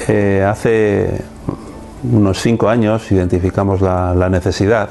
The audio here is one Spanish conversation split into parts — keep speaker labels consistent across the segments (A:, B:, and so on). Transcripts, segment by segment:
A: Hace unos 5 años identificamos la necesidad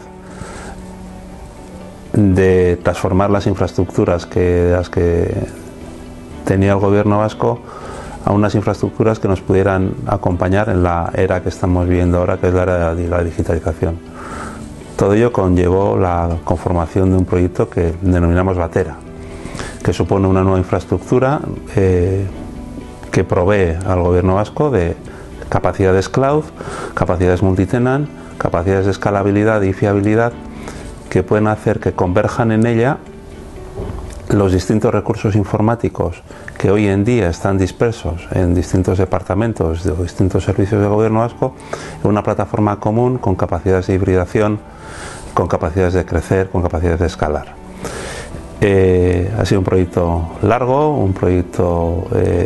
A: de transformar las infraestructuras que tenía el gobierno vasco a unas infraestructuras que nos pudieran acompañar en la era que estamos viviendo ahora, que es la era de la digitalización. Todo ello conllevó la conformación de un proyecto que denominamos Vatera, que supone una nueva infraestructura que provee al gobierno vasco de capacidades cloud, capacidades multitenant, capacidades de escalabilidad y fiabilidad que pueden hacer que converjan en ella los distintos recursos informáticos que hoy en día están dispersos en distintos departamentos o distintos servicios del gobierno vasco en una plataforma común con capacidades de hibridación, con capacidades de crecer, con capacidades de escalar. Ha sido un proyecto largo, un proyecto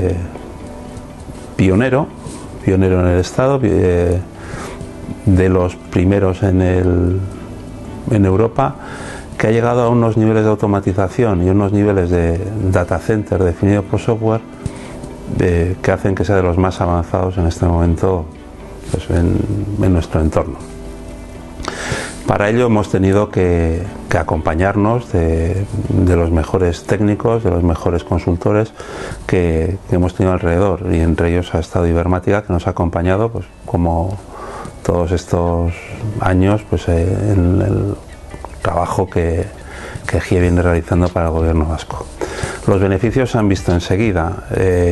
A: pionero en el Estado, de los primeros en Europa, que ha llegado a unos niveles de automatización y unos niveles de data center definido por software que hacen que sea de los más avanzados en este momento, pues, en nuestro entorno. Para ello hemos tenido que acompañarnos de los mejores técnicos, de los mejores consultores que hemos tenido alrededor, y entre ellos ha estado Ibermática, que nos ha acompañado, pues, como todos estos años, pues, en el trabajo que GIE viene realizando para el gobierno vasco. Los beneficios se han visto enseguida.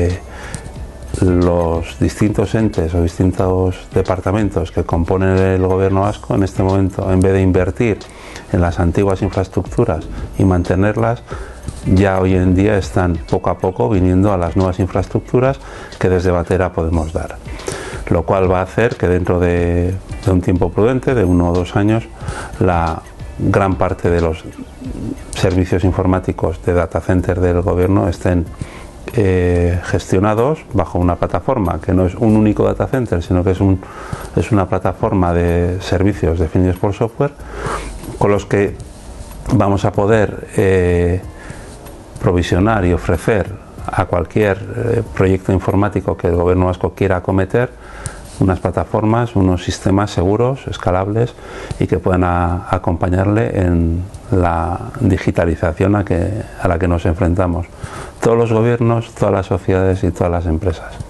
A: Los distintos entes o distintos departamentos que componen el gobierno vasco en este momento, en vez de invertir en las antiguas infraestructuras y mantenerlas, ya hoy en día están poco a poco viniendo a las nuevas infraestructuras que desde Vatera podemos dar, lo cual va a hacer que dentro de un tiempo prudente, de 1 o 2 años, la gran parte de los servicios informáticos de data center del gobierno estén gestionados bajo una plataforma que no es un único data center, sino que es una plataforma de servicios definidos por software, con los que vamos a poder provisionar y ofrecer a cualquier proyecto informático que el gobierno vasco quiera acometer unas plataformas, unos sistemas seguros, escalables, y que puedan acompañarle en la digitalización a la que nos enfrentamos todos los gobiernos, todas las sociedades y todas las empresas.